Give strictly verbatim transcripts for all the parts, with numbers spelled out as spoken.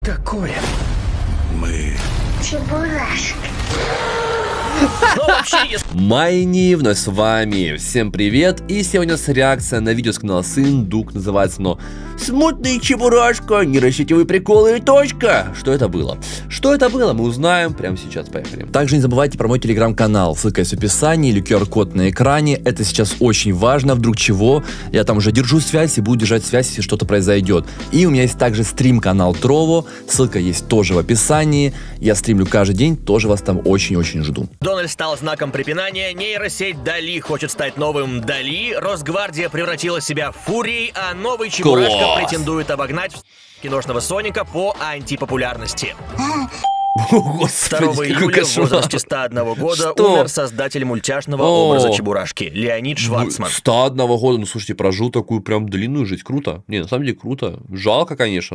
такое? Мы... Чебурашка. Майни, вновь с вами. Всем привет. И сегодня у нас реакция на видео с канала Сындук. Называется оно «Смутный Чебурашка, нейросетевые приколы и точка». Что это было? Что это было, мы узнаем прямо сейчас. Поехали. Также не забывайте про мой телеграм-канал. Ссылка есть в описании или ку ар код на экране. Это сейчас очень важно. Вдруг чего. Я там уже держу связь и буду держать связь, если что-то произойдет. И у меня есть также стрим-канал Трово. Ссылка есть тоже в описании. Я стримлю каждый день. Тоже вас там очень-очень жду. Дональд стал знаком препинания, нейросеть Дали хочет стать новым Дали, Росгвардия превратила себя в Фурий, а новый Чебурашка Класс. претендует обогнать киношного Соника по антипопулярности. О, Господи, второго июля в возрасте ста одного года Что? умер создатель мультяшного О. образа Чебурашки Леонид Шварцман. ста одного года, ну слушайте, прожил такую прям длинную жизнь, круто. Не, на самом деле круто. Жалко, конечно,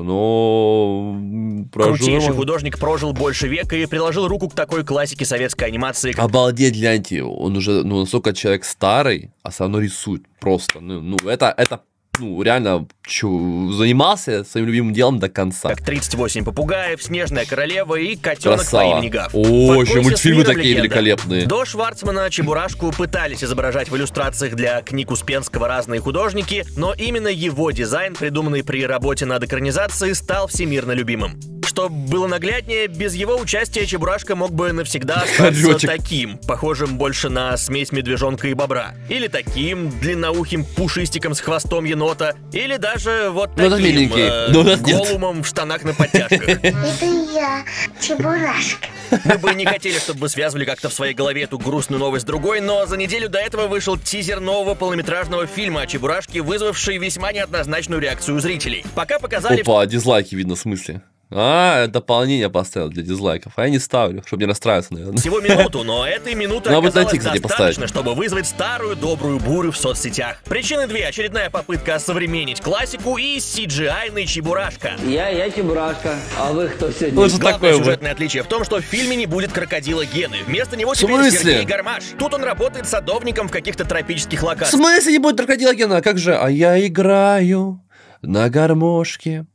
но прожил. Крутейший нормально. художник прожил больше века и приложил руку к такой классике советской анимации, как... Обалдеть, гляньте, он уже, ну, настолько человек старый, а все равно рисует просто. Ну, ну это, это, ну, реально, чё, занимался своим любимым делом до конца. Как тридцать восемь попугаев, Снежная королева и котенок по Красава. имени Гав. О, Покойся еще с мультфильмы миром, такие легенда. великолепные. До Шварцмана Чебурашку пытались изображать в иллюстрациях для книг Успенского разные художники, но именно его дизайн, придуманный при работе над экранизацией, стал всемирно любимым. Чтобы было нагляднее, без его участия Чебурашка мог бы навсегда остаться Хорёчек. таким, похожим больше на смесь медвежонка и бобра. Или таким, длинноухим пушистиком с хвостом енота. Или даже вот Ну, это таким, миленький. э, Но у нас нет. голумом в штанах на подтяжках. Это я, Чебурашка. Мы бы не хотели, чтобы вы связывали как-то в своей голове эту грустную новость с другой, но за неделю до этого вышел тизер нового полнометражного фильма о Чебурашке, вызвавший весьма неоднозначную реакцию зрителей. Пока показали... Опа, дизлайки видно в смысле. А, дополнение поставил для дизлайков. А я не ставлю, чтобы не расстраиваться, наверное. Всего минуту, но этой минуты Надо будет оказалось найти, кстати, достаточно, поставить. чтобы вызвать старую добрую бурю в соцсетях. Причины две. Очередная попытка осовременить классику и си джи ай-ный Чебурашка. Я, я Чебурашка, а вы кто сегодня? Ну, что Главное такое, сюжетное отличие в том, что в фильме не будет крокодила Гены. Вместо него В теперь смысле? Сергей Гармаш. Тут он работает садовником в каких-то тропических В локациях. смысле не будет крокодила Гена? Как же? А я играю на гармошке.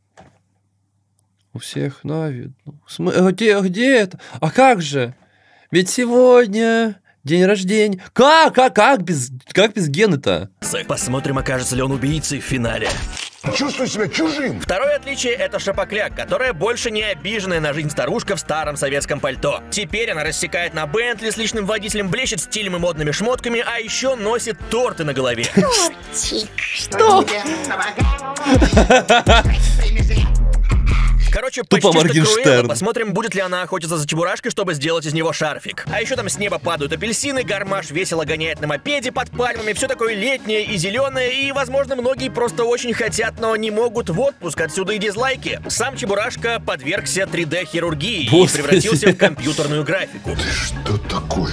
У всех на виду. См... Где, где это? А как же? Ведь сегодня день рождения. Как? Как? Как без, как без Гены-то? Посмотрим, окажется ли он убийцей в финале. Чувствую себя чужим. Второе отличие — это Шапокляк, которая больше не обиженная на жизнь старушка в старом советском пальто. Теперь она рассекает на Бентли с личным водителем, блещет стилем и модными шмотками, а еще носит торты на голове. Что? Короче, Тупо почти что Моргенштерн. Круэлла. Посмотрим, будет ли она охотиться за Чебурашкой, чтобы сделать из него шарфик. А еще там с неба падают апельсины, Гармаш весело гоняет на мопеде под пальмами, все такое летнее и зеленое, и, возможно, многие просто очень хотят, но не могут в отпуск, отсюда и дизлайки. Сам Чебурашка подвергся три дэ хирургии и Господи. превратился в компьютерную графику. Что такое?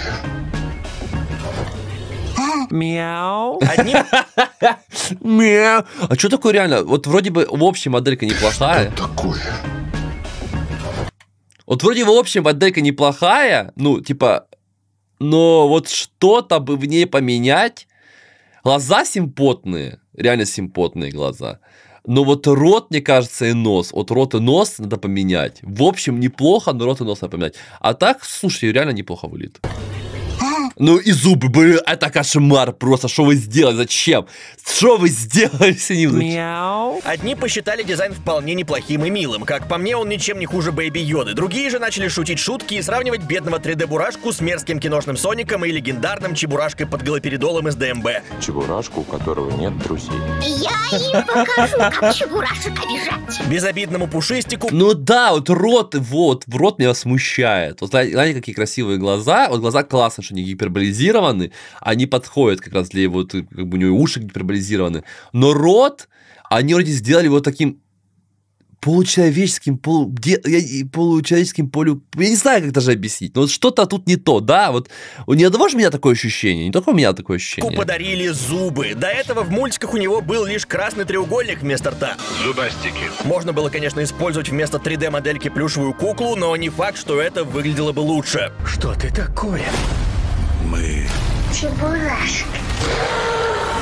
Мяу. Одним Мяу. А что такое реально? Вот вроде бы в общем моделька неплохая. Что такое? Вот вроде в общем моделька неплохая, ну, типа, но вот что-то бы в ней поменять. Глаза симпотные, реально симпотные глаза. Но вот рот, мне кажется, и нос. Вот рот и нос надо поменять. В общем, неплохо, но рот и нос надо поменять. А так, слушай, реально неплохо выглядит. Ну и зубы, блин, это кошмар просто. Что вы сделали? Зачем? Что вы сделали с ним? Мяу. Одни посчитали дизайн вполне неплохим и милым. Как по мне, он ничем не хуже Бэйби Йоды. Другие же начали шутить шутки и сравнивать бедного три дэ-бурашку с мерзким киношным Соником и легендарным Чебурашкой под галоперидолом из дэ эм бэ. Чебурашку, у которого нет друзей. Я им покажу, как Чебурашек обижать. Безобидному пушистику. Ну да, вот рот, вот, в рот меня смущает. Вот знаете, какие красивые глаза. Вот глаза классно, что они гиперболизированы. Они подходят как раз для его, как бы у него уши гиперболизированы. Но рот, они вроде сделали вот таким получеловеческим, полу, где, я, получеловеческим полю... Я не знаю, как даже объяснить, но вот что-то тут не то, да? Вот не одного же у меня такое ощущение, не только у меня такое ощущение. Подарили зубы. До этого в мультиках у него был лишь красный треугольник вместо рта. Зубастики. Можно было, конечно, использовать вместо три дэ-модельки плюшевую куклу, но не факт, что это выглядело бы лучше. Что ты такое? Мы... Чебурашка.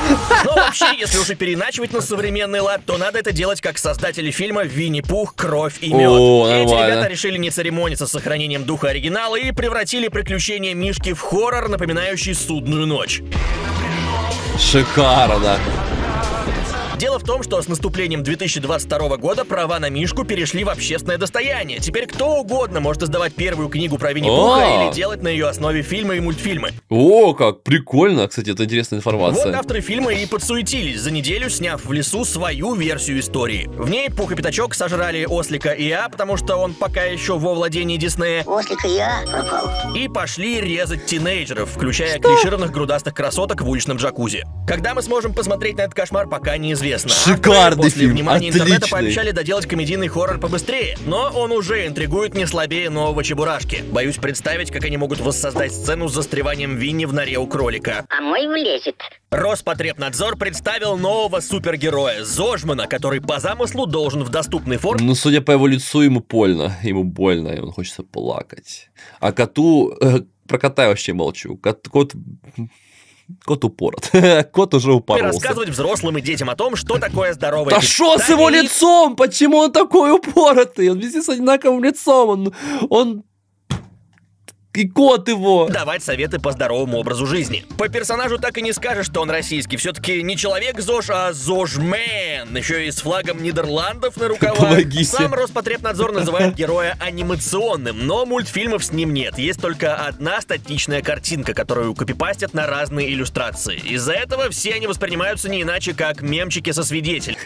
Но вообще, если уже переначивать на современный лад, то надо это делать как создатели фильма «Винни-Пух. Кровь и мед». О, Эти нормально. ребята решили не церемониться с сохранением духа оригинала и превратили приключения Мишки в хоррор, напоминающий «Судную ночь». Шикарно. Дело в том, что с наступлением две тысячи двадцать второго года права на Мишку перешли в общественное достояние. Теперь кто угодно может издавать первую книгу про Винни-Пуха А. или делать на ее основе фильмы и мультфильмы. О, как прикольно. Кстати, это интересная Вот информация. авторы фильма и подсуетились, за неделю сняв в лесу свою версию истории. В ней Пух и Пятачок сожрали ослика Иа, потому что он пока еще во владении Диснея, Ослика я пропал. и пошли резать тинейджеров, включая клишированных грудастых красоток в уличном джакузи. Когда мы сможем посмотреть на этот кошмар, пока неизвестно. Шикарный Авторы после фильм, внимания интернета отличный. пообещали доделать комедийный хоррор побыстрее, но он уже интригует не слабее нового Чебурашки. Боюсь представить, как они могут воссоздать сцену с застреванием Винни в норе у кролика. А мой влезет. Роспотребнадзор представил нового супергероя Зожмана, который по замыслу должен в доступной форме Ну, судя по его лицу, ему больно. Ему больно, и он хочется плакать. А коту... э, про кота я вообще молчу. Кот... Кот... Кот упорот. Кот уже упоролся. рассказывать взрослым и детям о том, что такое здоровое Да шо с его питание и лицом? Почему он такой упоротый? Он везде с одинаковым лицом. Он... он... И кот его. давать советы по здоровому образу жизни. По персонажу так и не скажешь, что он российский. Все-таки не человек ЗОЖ, а ЗОЖмен. Еще и с флагом Нидерландов на рукавах. Помогите. Сам Роспотребнадзор называет героя анимационным, но мультфильмов с ним нет. Есть только одна статичная картинка, которую копипастят на разные иллюстрации. Из-за этого все они воспринимаются не иначе, как мемчики со свидетелем.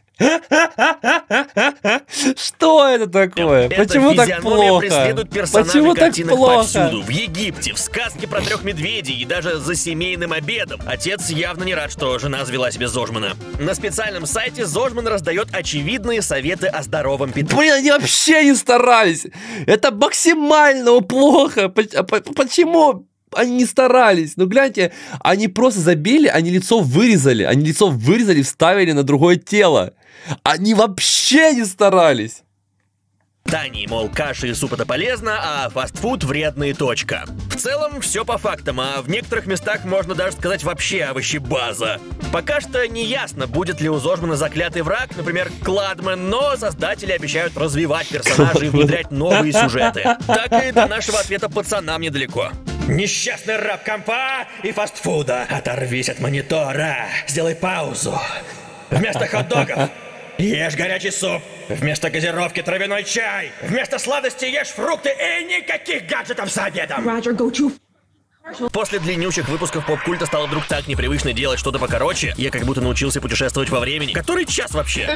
Что это такое? Эта Почему так физиономия плохо? преследует персонажей Почему так картинок плохо? повсюду. В Египте, в сказке про трех медведей и даже за семейным обедом. Отец явно не рад, что жена завела себе Зожмана. На специальном сайте Зожман раздает очевидные советы о здоровом питании. Блин, они вообще не старались. Это максимально плохо. Поч- а по- Почему они не старались? Ну, гляньте, они просто забили, они лицо вырезали. Они лицо вырезали, вставили на другое тело. Они вообще не старались. Питании, мол, каши и суп это полезно, а фастфуд вредно и точка. В целом, все по фактам, а в некоторых местах можно даже сказать вообще овощебаза. Пока что не ясно, будет ли у Зожмана заклятый враг, например, Кладмен, но создатели обещают развивать персонажей и внедрять новые сюжеты. Так и до нашего ответа пацанам недалеко. Несчастный раб компа и фастфуда. Оторвись от монитора, сделай паузу. Вместо хот-догов ешь горячий суп. Вместо газировки травяной чай. Вместо сладости ешь фрукты и никаких гаджетов за обедом. Roger, go to После длиннющих выпусков поп-культа стало вдруг так непривычно делать что-то покороче. Я как будто научился путешествовать во времени. Который час вообще?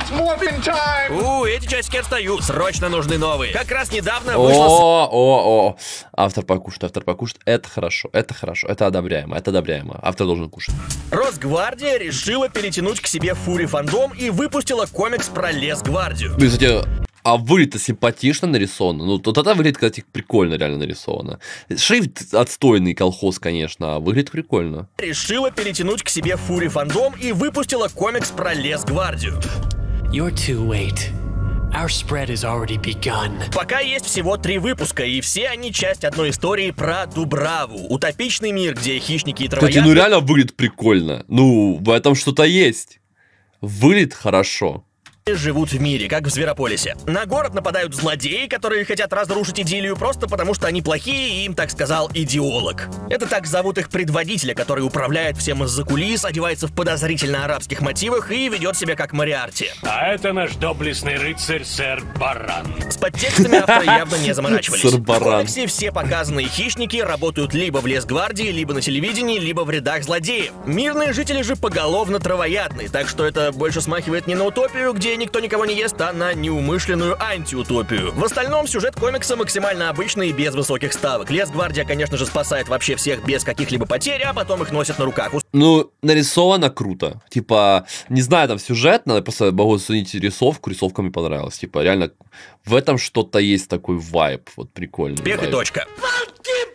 У, эти часики отстают. Срочно нужны новые. Как раз недавно вышло... О, о, о. Автор покушает, автор покушает. Это хорошо, это хорошо, это одобряемо, это одобряемо. Автор должен кушать. Росгвардия решила перетянуть к себе Фури фандом и выпустила комикс про Лесгвардию. Ну, кстати, а выглядит симпатично нарисовано. Ну, вот это выглядит, кстати, прикольно реально нарисовано. Шрифт отстойный, колхоз, конечно, а выглядит прикольно. Решила перетянуть к себе Фури фандом и выпустила комикс про Лесгвардию. You're too late. Our spread has already begun. Пока есть всего три выпуска, и все они часть одной истории про Дубраву. Утопичный мир, где хищники и Кстати, травоядные ну реально выглядит прикольно. Ну, в этом что-то есть. Выглядит хорошо. живут в мире, как в Зверополисе. На город нападают злодеи, которые хотят разрушить идиллию просто потому, что они плохие, и им так сказал идеолог. Это так зовут их предводителя, который управляет всем из-за кулис, одевается в подозрительно арабских мотивах и ведет себя как Мориарти. А это наш доблестный рыцарь сэр Баран. С подтекстами авторы явно не заморачивались. Сэр В Баран. комиксе все показанные хищники работают либо в Лесгвардии, либо на телевидении, либо в рядах злодеев. Мирные жители же поголовно травоядные, так что это больше смахивает не на утопию, где никто никого не ест, а на неумышленную антиутопию. В остальном сюжет комикса максимально обычный и без высоких ставок. Лесгвардия, конечно же, спасает вообще всех без каких-либо потерь, а потом их носят на руках. Ну, нарисовано круто. Типа, не знаю, там сюжет, надо просто могу оценить рисовку. Рисовка мне понравилась. Типа, реально, в этом что-то есть такой вайб. Вот прикольный Успех и вайб. точка.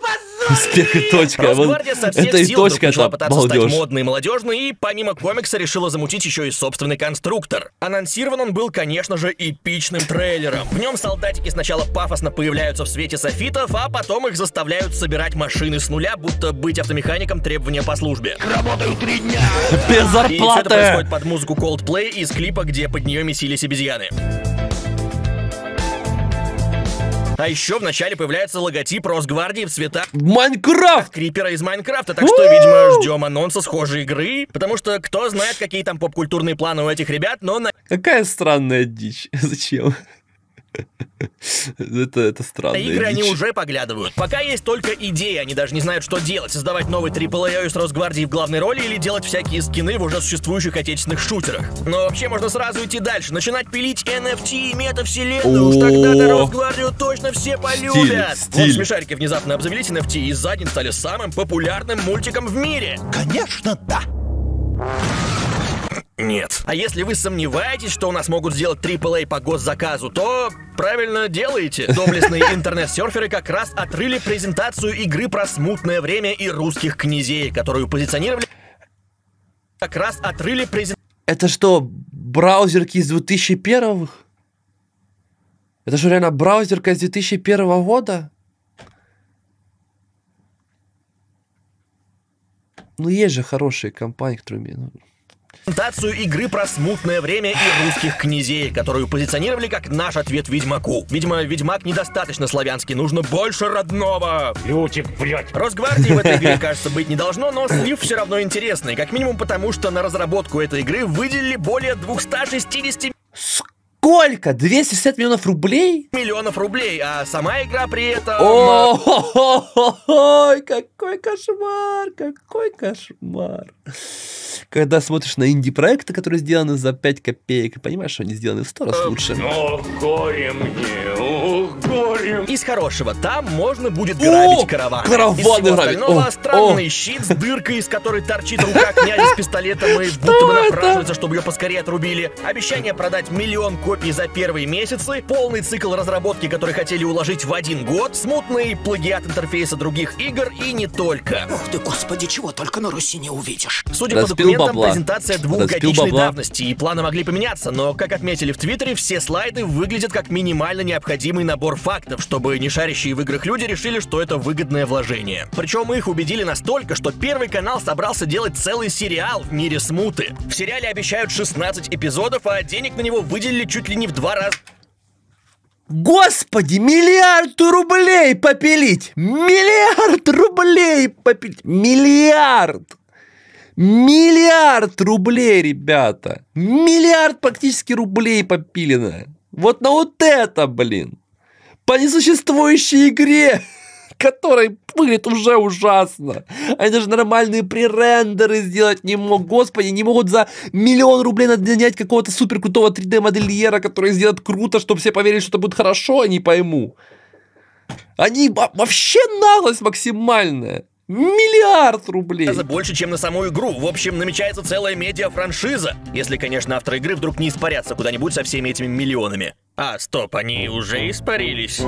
Успех и точка. Росгвардия со всех Это и сил вдруг точка, начала это пытаться стать балдеж. модной и молодежной, и помимо комикса решила замутить еще и собственный конструктор. Анонсирован он был, конечно же, эпичным трейлером. В нем солдатики сначала пафосно появляются в свете софитов, а потом их заставляют собирать машины с нуля, будто быть автомехаником требования по службе. Работаю три дня. Без И все это зарплаты. происходит под музыку Coldplay из клипа, где под нее месились обезьяны. А еще в начале появляется логотип Росгвардии в цветах Майнкрафт! Крипера из Майнкрафта, так что, видимо, ждем анонса схожей игры, потому что кто знает, какие там поп-культурные планы у этих ребят, но на Какая странная дичь. Зачем? Это, это странная игры они дичь. уже поглядывают. Пока есть только идеи, они даже не знают, что делать. Создавать новый трипл эй с Росгвардией в главной роли или делать всякие скины в уже существующих отечественных шутерах. Но вообще можно сразу идти дальше, начинать пилить эн эф ти и метавселенную. Уж тогда-то Росгвардию точно все полюбят. Стиль, Вот стиль. смешарики внезапно обзавелись эн эф ти и за день стали самым популярным мультиком в мире. Конечно, да. Нет. А если вы сомневаетесь, что у нас могут сделать трипл эй по госзаказу, то правильно делаете. Доблестные интернет-серферы как раз отрыли презентацию игры про смутное время и русских князей, которую позиционировали... Как раз отрыли презентацию... Это что, браузерки из две тысячи первого? Это что, реально браузерка из две тысячи первого года? Ну, есть же хорошие компании, которые... умеют. презентацию игры про смутное время и русских князей, которую позиционировали как наш ответ Ведьмаку. Видимо, Ведьмак недостаточно славянский, нужно больше родного. Люди, блядь. Росгвардии в этой игре, кажется, быть не должно, но слив все равно интересный, как минимум потому, что на разработку этой игры выделили более двухсот шестидесяти Сколько? двести шестьдесят миллионов рублей? миллионов рублей, а сама игра при этом... Ой, какой кошмар, какой кошмар. Когда смотришь на инди-проекты, которые сделаны за пять копеек, и понимаешь, что они сделаны в сто раз лучше. Ох, горе мне, ох, горе. Из хорошего, там можно будет грабить О, караван. караваны Из всего грабить. остального О, странный о. щит с дыркой, из которой торчит рука князя с пистолетом и будто бы это? напрашивается, чтобы ее поскорее отрубили. Обещание продать миллион копий за первые месяцы, полный цикл разработки, который хотели уложить в один год, смутный плагиат интерфейса других игр и не только. Ох ты, господи, чего только на Руси не увидишь. Судя по Распил документам, бабла. презентация Распил двухгодичной бабла. давности, и планы могли поменяться, но, как отметили в Твиттере, все слайды выглядят как минимально необходимый набор фактов, чтобы не шарящие в играх люди решили, что это выгодное вложение. Причем их убедили настолько, что Первый канал собрался делать целый сериал в мире смуты. В сериале обещают шестнадцать эпизодов, а денег на него выделили чуть ли не в два раза. Господи, миллиард рублей попилить! Миллиард рублей попилить! Миллиард! Миллиард рублей, ребята! Миллиард практически рублей попилено! Вот на вот это, блин! По несуществующей игре, которая выглядит уже ужасно. Они даже нормальные пререндеры сделать не могут. Господи, не могут за миллион рублей нанять какого-то супер крутого три дэ-модельера, который сделает круто, чтобы все поверили, что это будет хорошо, а не пойму. Они вообще наглость максимальная. Миллиард рублей. раза больше, чем на саму игру. В общем, намечается целая медиа-франшиза. Если, конечно, авторы игры вдруг не испарятся куда-нибудь со всеми этими миллионами. А, стоп, они уже испарились.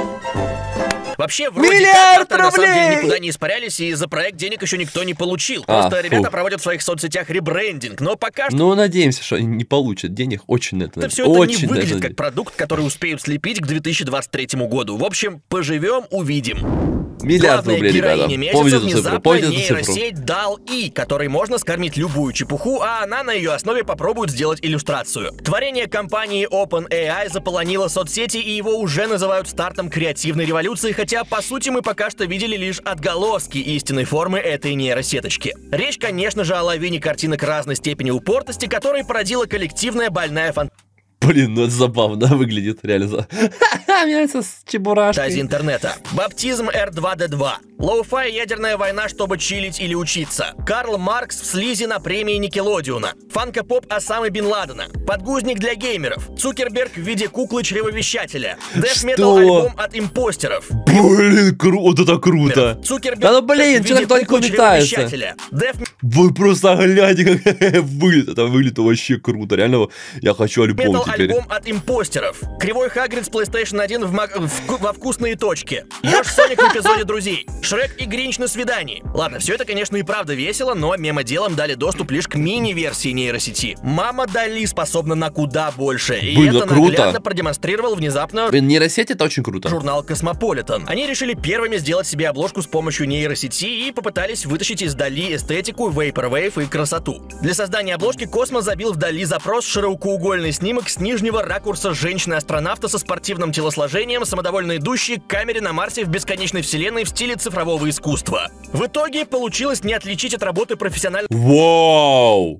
Вообще, вроде Миллиард как, авторы на самом деле рублей! никуда не испарялись, и за проект денег еще никто не получил. А, Просто фу. ребята проводят в своих соцсетях ребрендинг, но пока что Ну, надеемся, что они не получат денег. Очень на это это все очень это не на выглядит это как продукт, который успеют слепить к две тысячи двадцать третьему году. В общем, поживем, увидим. Миллиард Главная рублей, ребята. героиня месяца Помните эту цифру, внезапно помните эту цифру. нейросеть дал-И, которой можно скормить любую чепуху, а она на ее основе попробует сделать иллюстрацию. Творение компании OpenAI заполонило соцсети, и его уже называют стартом креативной революции, хотя, по сути, мы пока что видели лишь отголоски истинной формы этой нейросеточки. Речь, конечно же, о лавине картинок разной степени упортости, которые породила коллективная больная фантазия. Блин, ну это забавно выглядит, реально. за- Ха-ха, мне нравится с чебурашкой. Фантазии интернета. Баптизм эр два дэ два. Лоу-фай ядерная война, чтобы чилить или учиться. Карл Маркс в слизи на премии Никелодиона. Фанка-поп Осамы Бен Ладена. Подгузник для геймеров. Цукерберг в виде куклы-чревовещателя. Дэф-метал Что? альбом от импостеров. Блин, круто, это круто. Цукерберг Да ну блин, в что виде так далеко метается? куклы-чревовещателя. Дэф Вы просто гляньте, как выглядит. Это выглядит вообще круто. Реально, я хочу альбом Метал теперь теперь. альбом от импостеров. Кривой Хагрид с PlayStation один в мак... в... во вкусные точки. Ёж Соник в эпизоде «Друзей». Шрек и Гринч на свидании. Ладно, все это, конечно, и правда весело, но мемоделам дали доступ лишь к мини-версии нейросети. Мама Дали способна на куда больше. И Блин, это круто. наглядно продемонстрировал внезапно Блин, нейросеть это очень круто. журнал Cosmopolitan. Они решили первыми сделать себе обложку с помощью нейросети и попытались вытащить из Дали эстетику, вейпервейв и красоту. Для создания обложки Космо забил в Дали запрос широкоугольный снимок с нижнего ракурса женщины-астронавта со спортивным телосложением, самодовольно идущей к камере на Марсе в бесконечной вселенной в стиле цифрового искусства. В итоге получилось не отличить от работы профессионального... Вау!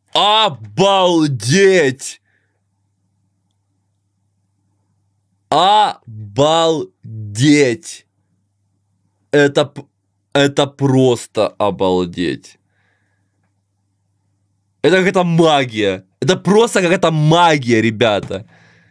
Обалдеть! Обалдеть! Это, это просто обалдеть. Это какая-то магия. Это просто какая-то магия, ребята.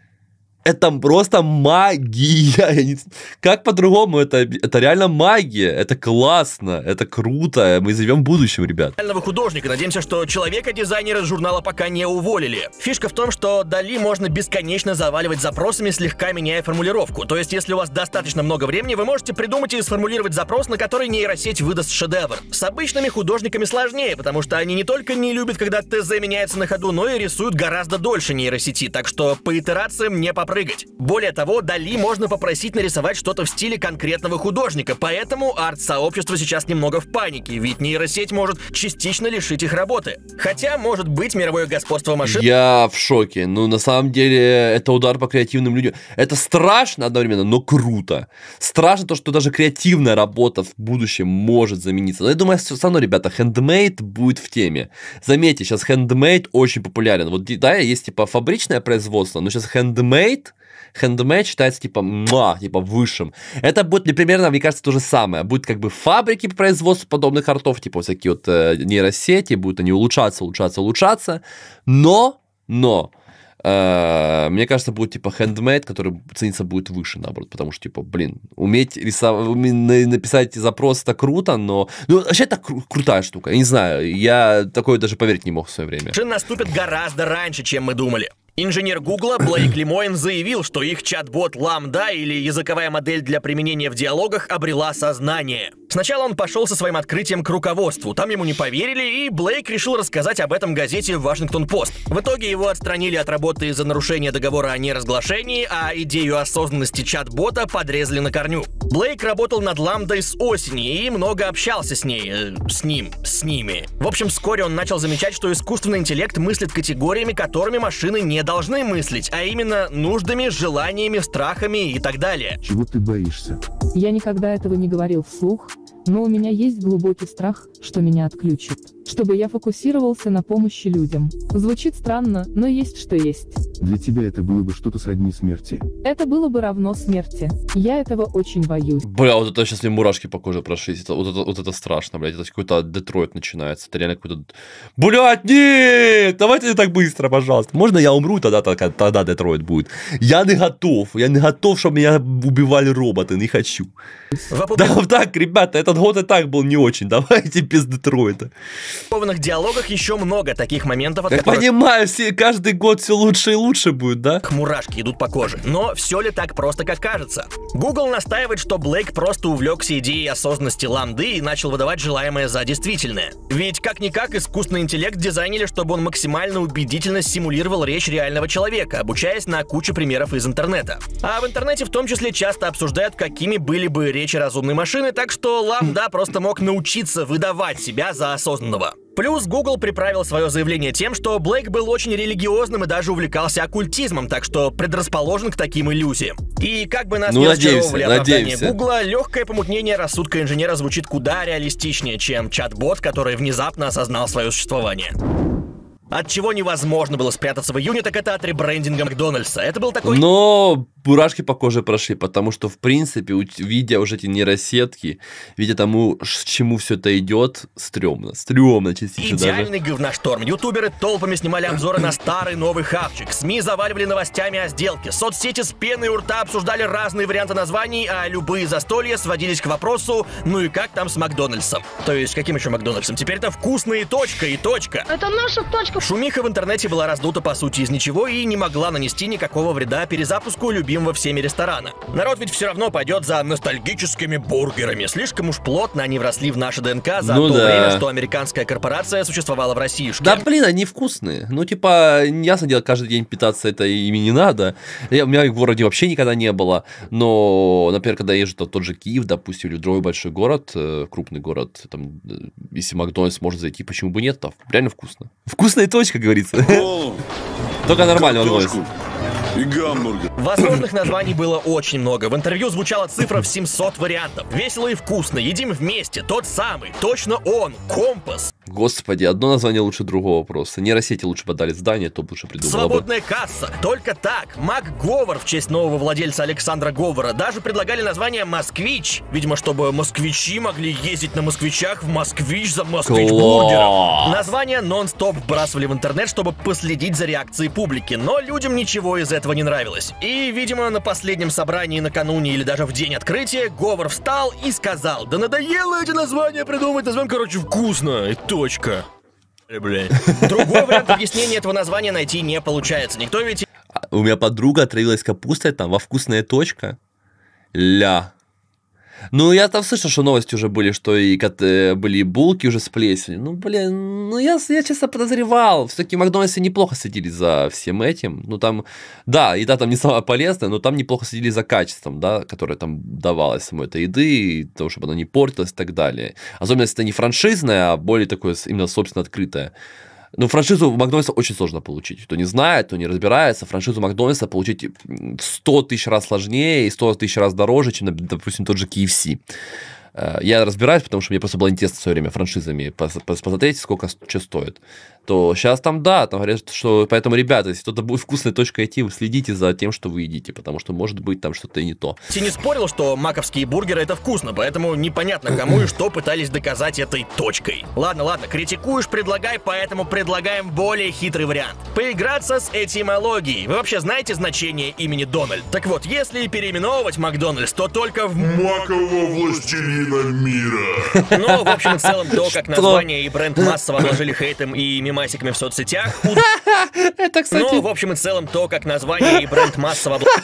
Это просто магия. Я не... Как по-другому? Это, это реально магия. Это классно. Это круто. Мы живем в будущем, ребят. художника. Надеемся, что человека-дизайнера из журнала пока не уволили. Фишка в том, что Дали можно бесконечно заваливать запросами, слегка меняя формулировку. То есть, если у вас достаточно много времени, вы можете придумать и сформулировать запрос, на который нейросеть выдаст шедевр. С обычными художниками сложнее, потому что они не только не любят, когда ТЗ меняется на ходу, но и рисуют гораздо дольше нейросети. Так что по итерациям не попрыгать. Более того, Дали можно попросить нарисовать что-то в стиле конкретного художника, поэтому арт-сообщество сейчас немного в панике, ведь нейросеть может частично лишить их работы. Хотя, может быть, мировое господство машин... Я в шоке. Ну, на самом деле, это удар по креативным людям. Это страшно одновременно, но круто. Страшно то, что даже креативная работа в будущем может замениться. Но я думаю, все равно, ребята, хендмейд будет в теме. Заметьте, сейчас хендмейд очень популярен. Вот, да, есть, типа, фабричное производство, но сейчас хендмейд Handmade считается типа муа, типа высшим. Это будет не примерно, мне кажется, то же самое. Будет как бы фабрики по производству подобных артов, типа всякие вот э, нейросети, будут они улучшаться, улучшаться, улучшаться. Но, но, э, мне кажется, будет типа handmade, который ценится будет выше, наоборот. Потому что, типа, блин, уметь рисовать, написать запрос, это круто, но... Ну, вообще, это кру- крутая штука. Я не знаю, я такое даже поверить не мог в свое время. Машин наступит гораздо раньше, чем мы думали. Инженер Гугла Блейк Лемойн заявил, что их чат-бот Ламда или языковая модель для применения в диалогах обрела сознание. Сначала он пошел со своим открытием к руководству, там ему не поверили, и Блейк решил рассказать об этом газете «Вашингтон-Пост». В итоге его отстранили от работы из-за нарушения договора о неразглашении, а идею осознанности чат-бота подрезали на корню. Блейк работал над Ламдой с осени и много общался с ней, э, с ним, с ними. В общем, вскоре он начал замечать, что искусственный интеллект мыслит категориями, которыми машины не должны мыслить, а именно нуждами, желаниями, страхами и так далее. Чего ты боишься? Я никогда этого не говорил вслух, но у меня есть глубокий страх, что меня отключат, чтобы я фокусировался на помощи людям. Звучит странно, но есть что есть. Для тебя это было бы что-то сродни смерти. Это было бы равно смерти. Я этого очень боюсь. Бля, вот это сейчас мне мурашки по коже прошлись. Это, вот, это, вот это страшно, блядь. Это какой-то Детройт начинается. Это реально какой-то... Блядь, нет! Давайте не так быстро, пожалуйста. Можно я умру, тогда, тогда, тогда Детройт будет. Я не готов. Я не готов, чтобы меня убивали роботы. Не хочу. Да, так, ребята, этот год и так был не очень. Давайте без Детройта. В опубликованных диалогах еще много таких моментов, от Я которых... понимаю, все, каждый год все лучше и лучше будет, да? Мурашки идут по коже. Но все ли так просто, как кажется? Google настаивает, что Блейк просто увлекся идеей осознанности ламды и начал выдавать желаемое за действительное. Ведь как-никак искусственный интеллект дизайнили, чтобы он максимально убедительно симулировал речь реального человека, обучаясь на куче примеров из интернета. А в интернете в том числе часто обсуждают, какими были бы речи разумной машины, так что ламда просто мог научиться выдавать себя за осознанного. Плюс Google приправил свое заявление тем, что Блейк был очень религиозным и даже увлекался оккультизмом, так что предрасположен к таким иллюзиям. И как бы нас ну, не надеемся, разочаровывали оправдания надеемся. Гугла, легкое помутнение рассудка инженера звучит куда реалистичнее, чем чат-бот, который внезапно осознал свое существование. От чего невозможно было спрятаться в июне, так это от ребрендинга Макдональдса. Это был такой... Но, бурашки по коже прошли, потому что, в принципе, видя уже эти нейросетки, видя тому, к чему все это идет, стрёмно, стрёмно частично даже. Идеальный говношторм. Ютуберы толпами снимали обзоры на старый новый хавчик. СМИ заваливали новостями о сделке. Соцсети с пеной у рта обсуждали разные варианты названий, а любые застолья сводились к вопросу, ну и как там с Макдональдсом? То есть, каким еще Макдональдсом? Теперь это вкусно и точка, и точка. Это наша точка. Шумиха в интернете была раздута по сути из ничего и не могла нанести никакого вреда перезапуску любимого всеми ресторана. Народ ведь все равно пойдет за ностальгическими бургерами. Слишком уж плотно они вросли в наше ДНК за ну то да. время, что американская корпорация существовала в России. Да блин, они вкусные. Ну типа, ясно дело, каждый день питаться это ими не надо. Я, у меня в городе вообще никогда не было. Но, например, когда я езжу в тот же Киев, допустим, или другой большой город, крупный город, там, если Макдональдс может зайти, почему бы нет, то реально вкусно. Вкусная точка, говорится. Только нормально Макдональдс. И гамбургер. Возможных названий было очень много. В интервью звучала цифра в семьсот вариантов. Весело и вкусно, едим вместе, тот самый, точно он, компас. Господи, одно название лучше другого просто. Нейросети лучше бы дали здание, то бы лучше придумала Свободная бы. касса. Только так. МакГовер в честь нового владельца Александра Говора. Даже предлагали название «Москвич». Видимо, чтобы москвичи могли ездить на москвичах в Москвич за москвич-бургером. Название нон-стоп вбрасывали в интернет, чтобы последить за реакцией публики. Но людям ничего из этого не нравилось. И, видимо, на последнем собрании накануне или даже в день открытия Говор встал и сказал: да надоело эти названия придумать, назовем, короче, вкусно. И точка. Бля. Другой вариант объяснения этого названия найти не получается. Никто ведь... У меня подруга отравилась капустой там во вкусная точка. Ля. Ну, я там слышал, что новости уже были, что и были и булки уже с плесенью. Ну, блин, ну я, я честно подозревал. Все-таки Макдональдсы неплохо следили за всем этим. Ну, там, да, еда там не самая полезная, но там неплохо следили за качеством, да, которое там давалось самой этой еды, и того, чтобы она не портилась и так далее. Особенно, если это не франшизное, а более такое именно, собственно, открытое. Ну, франшизу Макдональдса очень сложно получить. Кто не знает, кто не разбирается, франшизу Макдональдса получить сто тысяч раз сложнее и сто тысяч раз дороже, чем, допустим, тот же кей эф си. Я разбираюсь, потому что мне просто было интересно в свое время франшизами посмотреть, сколько что стоит. То сейчас там, да, там говорят, что... Поэтому, ребята, если кто-то будет вкусной точкой идти, вы следите за тем, что вы едите, потому что, может быть, там что-то и не то. Ти не спорил, что маковские бургеры это вкусно, поэтому непонятно, кому и что пытались доказать этой точкой. Ладно, ладно, критикуешь, предлагай, поэтому предлагаем более хитрый вариант. Поиграться с этимологией. Вы вообще знаете значение имени Дональд? Так вот, если переименовывать Макдональдс, то только в Макового властелина мира. Но, в общем и целом, то, как название и бренд массово обложили хейтом и мемасиками в соцсетях. Это, кстати... Но, в общем и целом, то, как название и бренд массово обложили...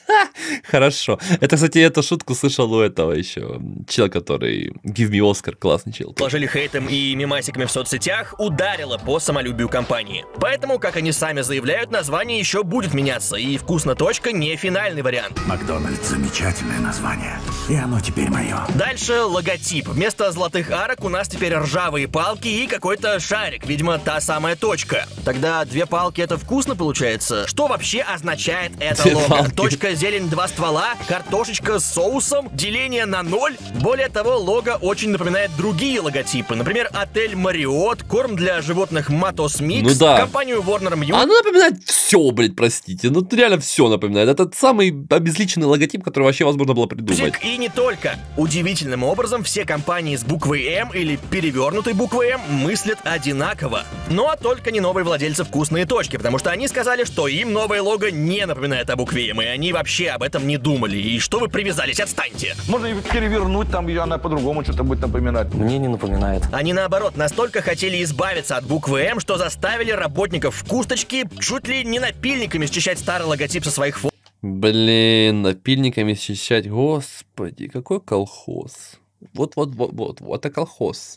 Хорошо. Это, кстати, эту шутку слышал у этого еще. Чел, который... Give me Oscar, классный чел. Обложили хейтом и мемасиками в соцсетях, ударило по самолюбию компании. Поэтому, как они сами заявляют, название еще будет меняться, и вкусно точка не финальный вариант. Макдональдс — замечательное название, и оно теперь мое. Дальше логотип. Вместо золотых арок у нас теперь ржавые палки и какой-то шарик, видимо, та самая точка. Тогда две палки — это вкусно получается? Что вообще означает это Две лого? палки. Точка, зелень, два ствола, картошечка с соусом, деление на ноль? Более того, лого очень напоминает другие логотипы. Например, отель Marriott, корм для животных Matos Mix, Ну да. компанию Warner Music. Оно напоминает все, блядь, простите. Ну, реально все напоминает. Это самый обезличенный логотип, который вообще возможно было придумать. И не только. Удивительным образом все компании с буквой М или перевернутой буквой М мыслят одинаково. Но только не новые владельцы вкусные точки, потому что они сказали, что им новое лого не напоминает о букве М, и они вообще об этом не думали. И что вы привязались? Отстаньте. Можно и перевернуть, там и она по-другому что-то будет напоминать. Мне не напоминает. Они, наоборот, настолько хотели избавиться от буквы М, что заставили работников вкусочки чуть ли не напильниками счищать старый логотип со своих фото. Блин, напильниками счищать. Господи, какой колхоз. Вот-вот-вот-вот, вот это колхоз.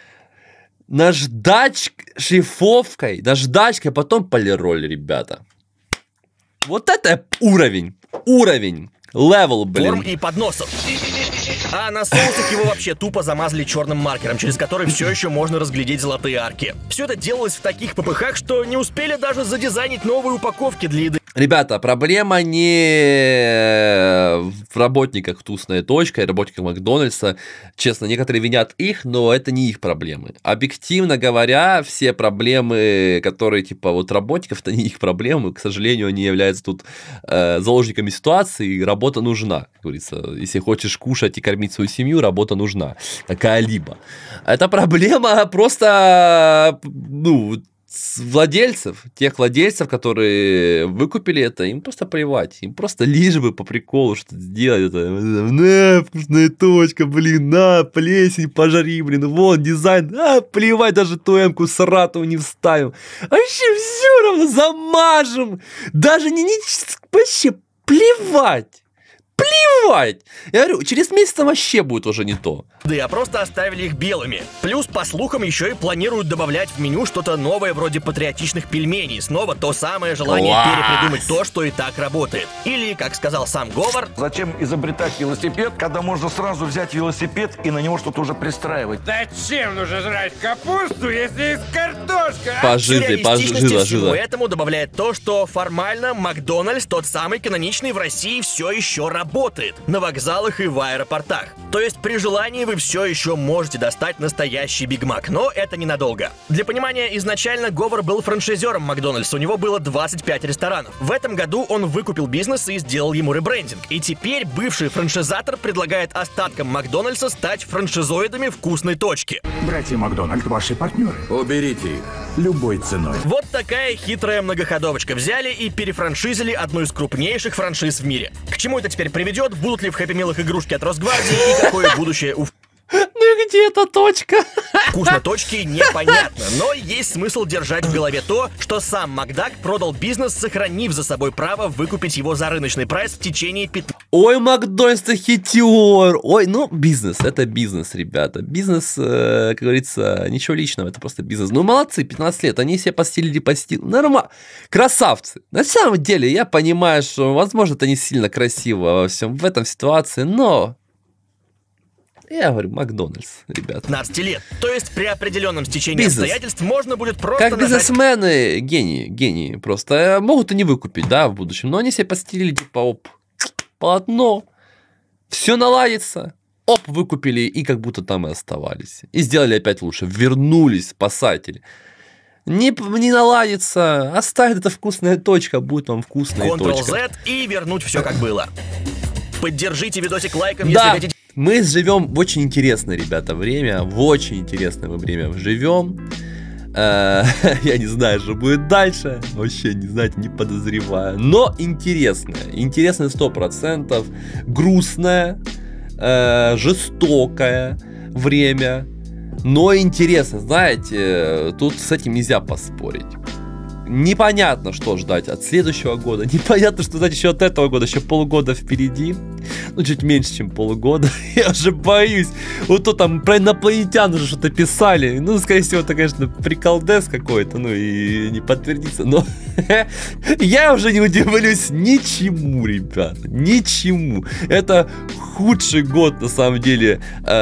Наждач шлифовкой, наждачкой, потом полироль, ребята. Вот это уровень, уровень, левел, Форм блин. и подносов. А на соусах его вообще тупо замазали черным маркером, через который все еще можно разглядеть золотые арки. Все это делалось в таких попыхах, что не успели даже задизайнить новые упаковки для еды. Ребята, проблема не в работниках «Вкусная точка» и работниках Макдональдса. Честно, некоторые винят их, но это не их проблемы. Объективно говоря, все проблемы, которые типа вот работников, это не их проблемы. К сожалению, они являются тут э, заложниками ситуации, и работа нужна. Как говорится, если хочешь кушать и кормить свою семью, работа нужна. Какая-либо. Это проблема просто, ну... владельцев, тех владельцев, которые выкупили это, им просто плевать, им просто лишь бы по приколу что-то сделать, это, на, вкусная точка, блин, на, плесень, пожари, блин, вон, дизайн, а, плевать, даже ту эмку Саратову не вставим, вообще все равно замажем, даже не, не вообще плевать. Плевать! Я говорю, через месяц вообще будет уже не то. Да, просто оставили их белыми. Плюс, по слухам, еще и планируют добавлять в меню что-то новое вроде патриотичных пельменей. Снова то самое желание Класс. перепридумать то, что и так работает. Или, как сказал сам Говор, Зачем изобретать велосипед, когда можно сразу взять велосипед и на него что-то уже пристраивать? Зачем нужно жрать капусту, если есть картошка? Пожизи, пожила, всему жила. этому добавляет то, что формально Макдональдс, тот самый каноничный в России, все еще работает. На вокзалах и в аэропортах. То есть при желании вы все еще можете достать настоящий Биг Мак, но это ненадолго. Для понимания, изначально Говор был франшизером Макдональдса, у него было двадцать пять ресторанов. В этом году он выкупил бизнес и сделал ему ребрендинг. И теперь бывший франшизатор предлагает остаткам Макдональдса стать франшизоидами вкусной точки. Братья Макдональд, ваши партнеры. Уберите их любой ценой. Вот такая хитрая многоходовочка. Взяли и перефраншизили одну из крупнейших франшиз в мире. К чему это теперь приведет? Будут ли в Хэппи Милах игрушки от Росгвардии и какое будущее у... Ну где эта точка? Вкусной точки непонятно, но есть смысл держать в голове то, что сам Макдак продал бизнес, сохранив за собой право выкупить его за рыночный прайс в течение пятнадцати. Ой, Макдональдс хитер. Ой, ну бизнес, это бизнес, ребята. Бизнес, э, как говорится, ничего личного, это просто бизнес. Ну молодцы, пятнадцать лет, они себе постелили по стилу. Нормально. Красавцы. На самом деле, я понимаю, что, возможно, это не сильно красиво во всем в этом ситуации, но... Я говорю, Макдональдс, ребят. пятнадцать лет. То есть при определенном стечении Бизнес. обстоятельств можно будет просто Как нажать... бизнесмены, гении, гении. Просто могут и не выкупить, да, в будущем. Но они себе постелили, типа, оп, полотно, все наладится. Оп, выкупили и как будто там и оставались. И сделали опять лучше. Вернулись спасатели. Не, не наладится, оставит это вкусная точка, будет вам вкусная точка. контрол-зет и вернуть все как было. Поддержите видосик лайком, Да. если хотите... Мы живем в очень интересное, ребята, время. В очень интересное мы время живем. Я не знаю, что будет дальше. Вообще, не знаете, не подозреваю. Но интересное. Интересное сто процентов. Грустное. Жестокое время. Но интересно, знаете, тут с этим нельзя поспорить. Непонятно, что ждать от следующего года. Непонятно, что ждать еще от этого года. Еще полгода впереди. Ну, чуть меньше, чем полгода. Я уже боюсь. Вот то там про инопланетян уже что-то писали. Ну, скорее всего, это, конечно, приколдес какой-то. Ну, и не подтвердится. Но я уже не удивлюсь ничему, ребята. Ничему. Это худший год, на самом деле,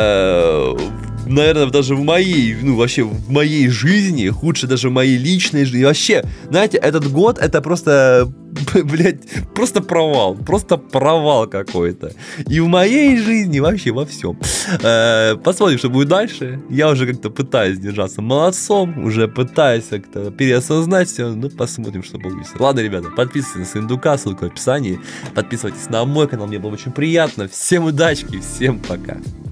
наверное, даже в моей, ну, вообще в моей жизни, худший даже в моей личной жизни. И вообще, знаете, этот год, это просто, блядь, просто провал. Просто провал какой-то. И в моей жизни, вообще во всем. Посмотрим, что будет дальше. Я уже как-то пытаюсь держаться молодцом, уже пытаюсь как-то переосознать все. Ну, посмотрим, что будет. Ладно, ребята, подписывайтесь на Индука, ссылка в описании. Подписывайтесь на мой канал, мне было очень приятно. Всем удачи, всем пока.